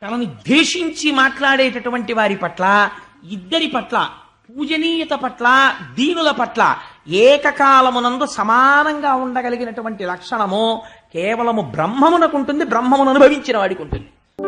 తనని ద్వేషించి మాట్లాడేటటువంటి వారి పట్ల, ఇద్దరి పట్ల, పూజనీయత పట్ల, దీనుల పట్ల ఏకకాలమునందు సమానంగా ఉండగలిగినటువంటి లక్షణము కేవలము బ్రహ్మమునకు ఉంటుంది, బ్రహ్మమును అనుభవించిన వాడికి ఉంటుంది.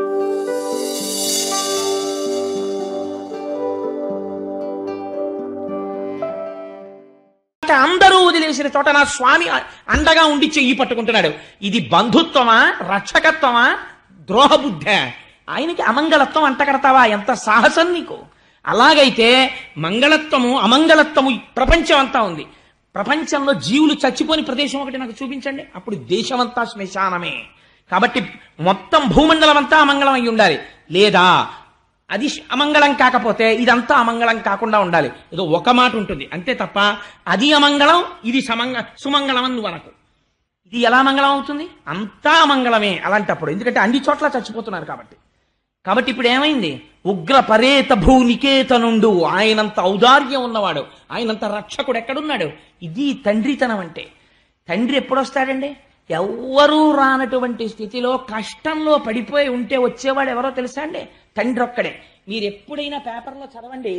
అందరూ వదిలేసిన చోట నా స్వామి అండగా ఉండి చెయ్యి పట్టుకుంటున్నాడు. ఇది బంధుత్వమా, రక్షకత్వమా, ద్రోహబుద్ధ? ఆయనకి అమంగళత్వం అంటగడతావా? ఎంత సాహసం నీకు! అలాగైతే మంగళత్వము అమంగళత్వము ప్రపంచం అంతా ఉంది. ప్రపంచంలో జీవులు చచ్చిపోని ప్రదేశం ఒకటి నాకు చూపించండి, అప్పుడు దేశమంతా శ్మశానమే. కాబట్టి మొత్తం భూమండలం అంతా అమంగళం అయి ఉండాలి. లేదా అది అమంగళం కాకపోతే ఇదంతా అమంగళం కాకుండా ఉండాలి. ఏదో ఒక మాట ఉంటుంది అంతే తప్ప అది అమంగళం ఇది సుమంగళం అని నువ్వు అనకు. ఇది ఎలా మంగళం అవుతుంది? అంతా అమంగళమే అలాంటప్పుడు. ఎందుకంటే అన్ని చోట్ల చచ్చిపోతున్నారు కాబట్టి. కాబట్టి ఇప్పుడు ఏమైంది? ఉగ్ర పరేత భూనికేతనుండు, ఆయనంత ఔదార్యం ఉన్నవాడు, ఆయనంత రక్షకుడు ఎక్కడున్నాడు? ఇది తండ్రితనం అంటే. తండ్రి ఎప్పుడొస్తాడండి? ఎవ్వరూ రానటువంటి స్థితిలో కష్టంలో పడిపోయి ఉంటే వచ్చేవాడు ఎవరో తెలుసా అండి? తండ్రి ఒక్కడే. మీరు ఎప్పుడైనా పేపర్లో చదవండి,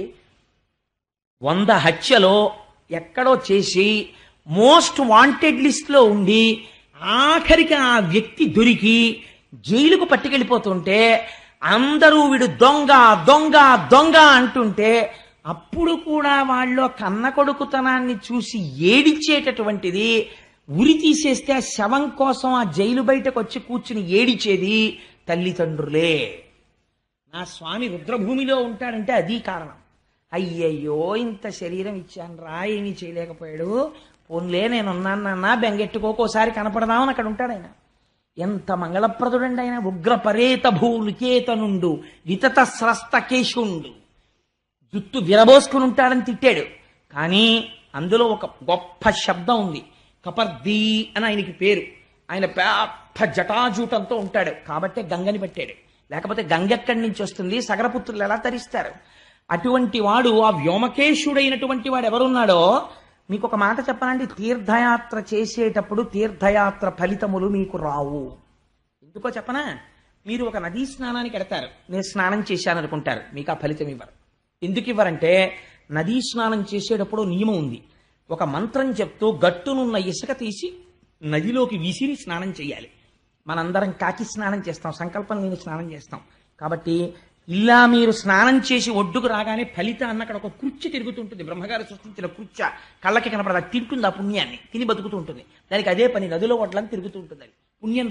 100 హత్యలో ఎక్కడో చేసి మోస్ట్ వాంటెడ్ లిస్ట్లో ఉండి ఆఖరికి ఆ వ్యక్తి దొరికి జైలుకు పట్టుకెళ్ళిపోతుంటే అందరూ వీడు దొంగ దొంగ దొంగ అంటుంటే అప్పుడు కూడా వాళ్ళు కన్న కొడుకుతనాన్ని చూసి ఏడిచేటటువంటిది, ఉరి తీసేస్తే ఆ శవం కోసం ఆ జైలు బయటకు వచ్చి కూర్చుని ఏడిచేది తల్లిదండ్రులే. నా స్వామి రుద్రభూమిలో ఉంటాడంటే అది కారణం. అయ్యయ్యో ఇంత శరీరం ఇచ్చాను రా, ఏమీ చేయలేకపోయాడు, పోన్లే నేనున్నాను నాన్న, బెంగెట్టుకోకోసారి కనపడదామని అక్కడ ఉంటాడు ఆయన. ఎంత మంగళప్రదుడండి ఆయన. ఉగ్ర పరేత భూనికేతనుండు వితత స్రస్త కేశుండు. జుట్టు విరబోసుకుని ఉంటాడని తిట్టాడు, కానీ అందులో ఒక గొప్ప శబ్దం ఉంది. కపర్దీ అని ఆయనకి పేరు. ఆయన పెద్ద జటాజూటంతో ఉంటాడు కాబట్టే గంగని పెట్టాడు. లేకపోతే గంగ ఎక్కడి నుంచి వస్తుంది? సగరపుత్రులు ఎలా తరిస్తారు? అటువంటి వాడు, ఆ వ్యోమకేశుడైనటువంటి వాడు ఎవరున్నాడో మీకు ఒక మాట చెప్పనండి. తీర్థయాత్ర చేసేటప్పుడు తీర్థయాత్ర ఫలితములు మీకు రావు. ఎందుకో చెప్పనా? మీరు ఒక నదీ స్నానానికి వెడతారు, నేను స్నానం చేశాను అనుకుంటారు, మీకు ఆ ఫలితం ఇవ్వరు. ఎందుకు ఇవ్వరంటే నదీ స్నానం చేసేటప్పుడు నియమం ఉంది. ఒక మంత్రం చెప్తూ గట్టునున్న ఇసుక తీసి నదిలోకి విసిరి స్నానం చేయాలి. మనందరం కాకి స్నానం చేస్తాం, సంకల్పం లేని స్నానం చేస్తాం. కాబట్టి ఇలా మీరు స్నానం చేసి ఒడ్డుకు రాగానే ఫలిత అన్న అక్కడ ఒక కృత్య తిరుగుతుంటుంది. బ్రహ్మగారు సృష్టించిన కృత్య కళ్ళకి కనపడదు, అది తింటుంది, ఆ పుణ్యాన్ని తిని బతుకుతూ ఉంటుంది. దానికి అదే పని, నదిలో ఒడ్లని తిరుగుతూ ఉంటుంది. అది పుణ్యం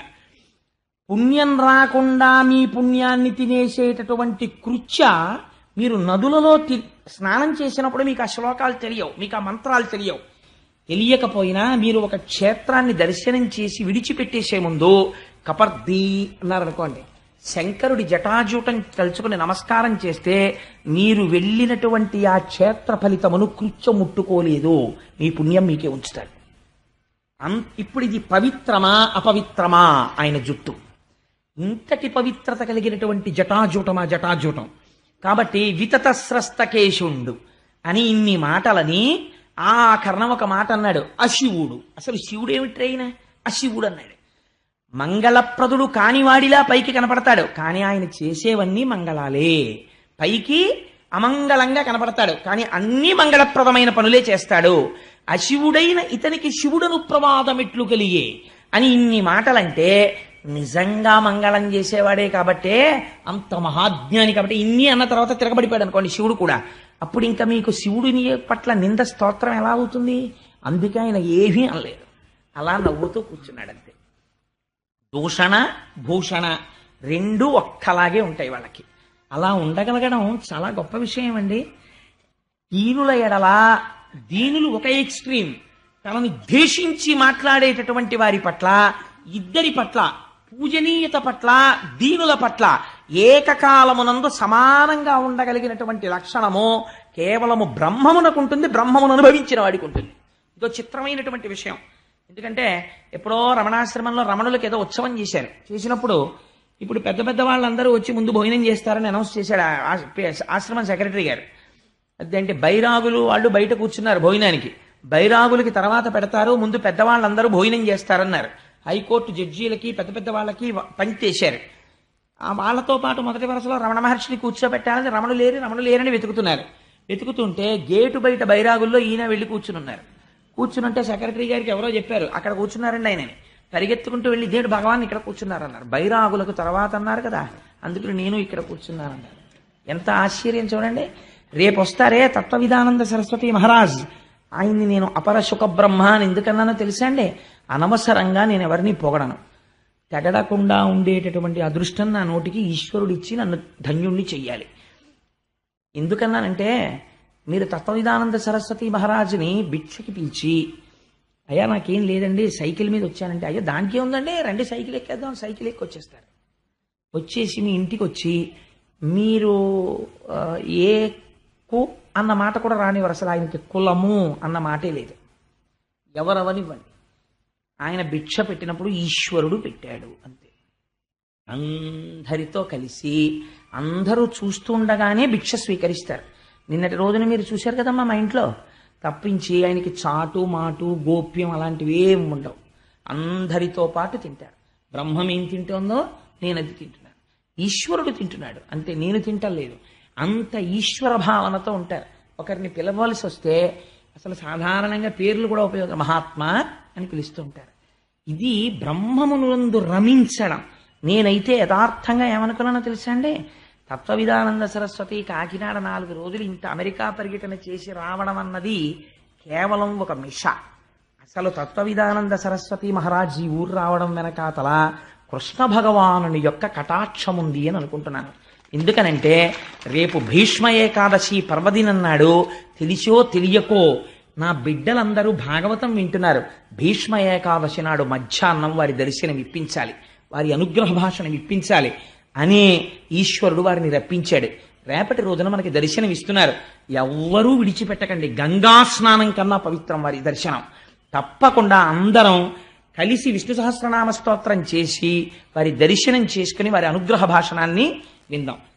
రాకుండా మీ పుణ్యాన్ని తినేసేటటువంటి కృత్య మీరు నదులలో స్నానం చేసినప్పుడు మీకు ఆ శ్లోకాలు తెలియవు, మీకు ఆ మంత్రాలు తెలియవు. తెలియకపోయినా మీరు ఒక క్షేత్రాన్ని దర్శనం చేసి విడిచిపెట్టేసే ముందు కపర్దీ అన్నారనుకోండి, శంకరుడి జటాజూటం తలుచుకుని నమస్కారం చేస్తే మీరు వెళ్ళినటువంటి ఆ క్షేత్ర ఫలితమును కృత్యం ముట్టుకోలేదు, మీ పుణ్యం మీకే ఉంచుతాడు. ఇప్పుడు ఇది పవిత్రమా అపవిత్రమా? ఆయన జుట్టు ఇంతటి పవిత్రత కలిగినటువంటి జటాజూటం. కాబట్టి వితత స్రస్తకేశుండు అని ఇన్ని మాటలని ఆ కర్ణం ఒక మాట అన్నాడు, అశివుడు. అసలు శివుడు ఏమిట్రైన? అశివుడు అన్నాడు. మంగళప్రదుడు కానివాడిలా పైకి కనపడతాడు, కానీ ఆయన చేసేవన్నీ మంగళాలే. పైకి అమంగళంగా కనపడతాడు, కానీ అన్ని మంగళప్రదమైన పనులే చేస్తాడు. అశివుడైన ఇతనికి శివుడను ప్రమాదమెట్లు కలిగే అని ఇన్ని మాటలంటే నిజంగా మంగళం చేసేవాడే కాబట్టే, అంత మహాజ్ఞాని కాబట్టి ఇన్ని అన్న తర్వాత తిరగబడిపోయాడు అనుకోండి శివుడు కూడా. అప్పుడు ఇంకా మీకు శివుడిని పట్ల నింద స్తోత్రం ఎలా అవుతుంది? అందుకే ఆయన ఏమీ అనలేదు, అలా నవ్వుతూ కూర్చున్నాడు అంతే. దూషణ భూషణ రెండూ ఒక్కలాగే ఉంటాయి వాళ్ళకి. అలా ఉండగలగడం చాలా గొప్ప విషయం అండి. దీనుల ఎడల దీనులు ఒక ఎక్స్ట్రీమ్, తనని ద్వేషించి మాట్లాడేటటువంటి వారి పట్ల, ఇద్దరి పట్ల, పూజనీయత పట్ల, దీనుల పట్ల ఏకకాలమునందు సమానంగా ఉండగలిగినటువంటి లక్షణము కేవలము బ్రహ్మమునకు ఉంటుంది, బ్రహ్మమును అనుభవించిన వాడికి ఉంటుంది. ఇదో చిత్రమైనటువంటి విషయం. ఎందుకంటే ఎప్పుడో రమణాశ్రమంలో రమణులకు ఏదో ఉత్సవం చేసినప్పుడు ఇప్పుడు పెద్ద పెద్ద వాళ్ళందరూ వచ్చి ముందు భోజనం చేస్తారని అనౌన్స్ చేశాడు ఆశ్రమం సెక్రటరీ గారు. అదేంటి బైరాగులు వాళ్ళు బయట కూర్చున్నారు భోజనానికి, బైరాగులకి తర్వాత పెడతారు, ముందు పెద్దవాళ్ళందరూ భోజనం చేస్తారన్నారు. హైకోర్టు జడ్జీలకి పెద్ద పెద్ద వాళ్ళకి పంచేశారు. ఆ వాళ్ళతో పాటు మొదటి వరుసలో రమణ మహర్షిని కూర్చోబెట్టాలని రమణు లేరని వెతుకుతున్నారు. వెతుకుతుంటే గేటు బయట బైరాగుల్లో ఈయన వెళ్ళి కూర్చున్నారు. కూర్చునుంటే సెక్రటరీ గారికి ఎవరో చెప్పారు, అక్కడ కూర్చున్నారండి ఆయనని. పరిగెత్తుకుంటూ వెళ్ళి దేవుడు భగవాన్ ఇక్కడ కూర్చున్నారన్నారు. బైరాగులకు తర్వాత అన్నారు కదా, అందుకని నేను ఇక్కడ కూర్చున్నానన్నారు. ఎంత ఆశ్చర్యం చూడండి. రేపు వస్తారే తత్వవిధానంద సరస్వతి మహారాజ్, ఆయన్ని నేను అపర సుఖ బ్రహ్మ అని ఎందుకన్నానో తెలుసా అండి? అనవసరంగా నేను ఎవరిని పొగడను. తెగడకుండా ఉండేటటువంటి అదృష్టం నా నోటికి ఈశ్వరుడు ఇచ్చి నన్ను ధన్యుణ్ణి చెయ్యాలి. ఎందుకన్నానంటే, మీరు తత్వవిధానంద సరస్వతి మహారాజుని భిక్షకి పిలిచి, అయ్యా నాకేం లేదండి సైకిల్ మీద వచ్చానంటే, అయ్యా దానికి ఉందండి రండి సైకిల్ ఎక్కేద్దాం, సైకిల్ ఎక్కి వచ్చేస్తారు. వచ్చేసి మీ ఇంటికి వచ్చి మీరు ఏ కు అన్న మాట కూడా రానివారు. అసలు ఆయనకి కులము అన్న మాటే లేదు. ఎవరెవరివ్వండి, ఆయన భిక్ష పెట్టినప్పుడు ఈశ్వరుడు పెట్టాడు అంతే. అందరితో కలిసి అందరూ చూస్తూ ఉండగానే భిక్ష స్వీకరిస్తారు. నిన్నటి రోజున మీరు చూశారు కదమ్మా మా ఇంట్లో. తప్పించి ఆయనకి చాటు మాటు గోప్యం అలాంటివి ఏం ఉండవు. అందరితో పాటు తింటారు. బ్రహ్మం ఏం తింటుందో నేను అది తింటున్నాను, ఈశ్వరుడు తింటున్నాడు అంతే, నేను తింటలేదు. అంత ఈశ్వర భావనతో ఉంటారు. ఒకరిని పిలవలసి వస్తే అసలు సాధారణంగా పేర్లు కూడా ఉపయోగం, మహాత్మా అని పిలుస్తూ ఉంటారు. ఇది బ్రహ్మమునందు రమించడం. నేనైతే యథార్థంగా ఏమనుకున్నానో తెలుసా అండి? తత్వవిధానంద సరస్వతి కాకినాడ 4 రోజులు ఇంత అమెరికా పర్యటన చేసి రావడం అన్నది కేవలం ఒక మిష. అసలు తత్వవిధానంద సరస్వతి మహారాజ్ ఈ ఊరు రావడం వెనకాతల కృష్ణ భగవానుని యొక్క కటాక్షం ఉంది అని అనుకుంటున్నాను. ఎందుకనంటే రేపు భీష్మ ఏకాదశి పర్వదినం నాడు తెలిసో తెలియకో నా బిడ్డలందరూ భాగవతం వింటున్నారు. భీష్మ ఏకాదశి నాడు మధ్యాహ్నం వారి దర్శనం ఇప్పించాలి, వారి అనుగ్రహ భాషను ఇప్పించాలి అనే ఈశ్వరుడు వారిని రప్పించాడు. రేపటి రోజున మనకి దర్శనం ఇస్తున్నారు. ఎవ్వరూ విడిచిపెట్టకండి. గంగా స్నానం కన్నా పవిత్రం వారి దర్శనం. తప్పకుండా అందరం కలిసి విష్ణు సహస్రనామ స్తోత్రం చేసి వారి దర్శనం చేసుకుని వారి అనుగ్రహ భాషణాన్ని విందాం.